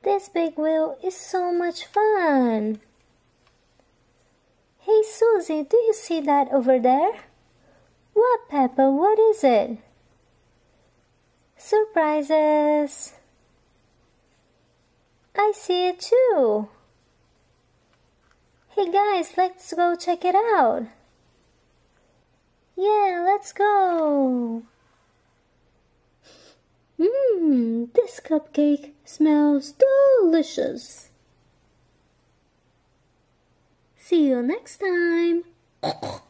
This big wheel is so much fun. Hey Susie, do you see that over there? What, Peppa? What is it? Surprises! I see it too. Hey guys, let's go check it out. Yeah, let's go. This cupcake smells delicious. See you next time.